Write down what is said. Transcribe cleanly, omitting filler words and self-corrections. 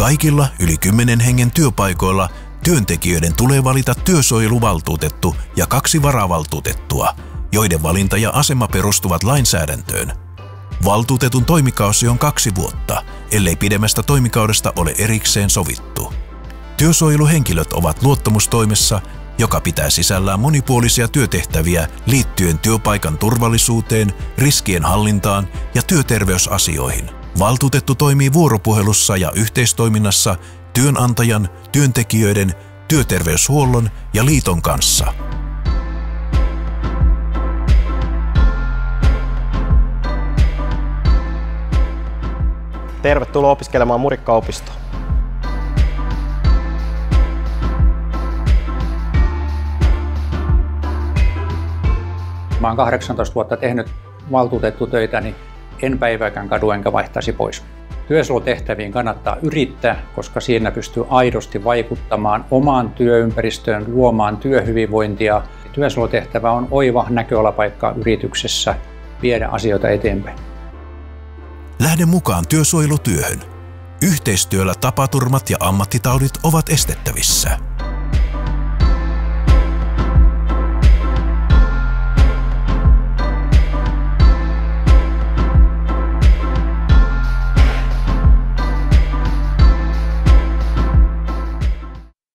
Kaikilla yli 10 hengen työpaikoilla työntekijöiden tulee valita työsuojeluvaltuutettu ja 2 varavaltuutettua, joiden valinta ja asema perustuvat lainsäädäntöön. Valtuutetun toimikausi on 2 vuotta, ellei pidemmästä toimikaudesta ole erikseen sovittu. Työsuojeluhenkilöt ovat luottamustoimessa, joka pitää sisällään monipuolisia työtehtäviä liittyen työpaikan turvallisuuteen, riskien hallintaan ja työterveysasioihin. Valtuutettu toimii vuoropuhelussa ja yhteistoiminnassa työnantajan, työntekijöiden, työterveyshuollon ja liiton kanssa. Tervetuloa opiskelemaan Murikkaopistoon. Mä oon 18 vuotta tehnyt valtuutettutöitä, niin en päivääkään kadu enkä vaihtaisi pois. Työsuojelutehtäviin kannattaa yrittää, koska siinä pystyy aidosti vaikuttamaan omaan työympäristöön, luomaan työhyvinvointia. Työsuojelutehtävä on oiva näköalapaikka yrityksessä viedä asioita eteenpäin. Lähde mukaan työsuojelutyöhön. Yhteistyöllä tapaturmat ja ammattitaudit ovat estettävissä.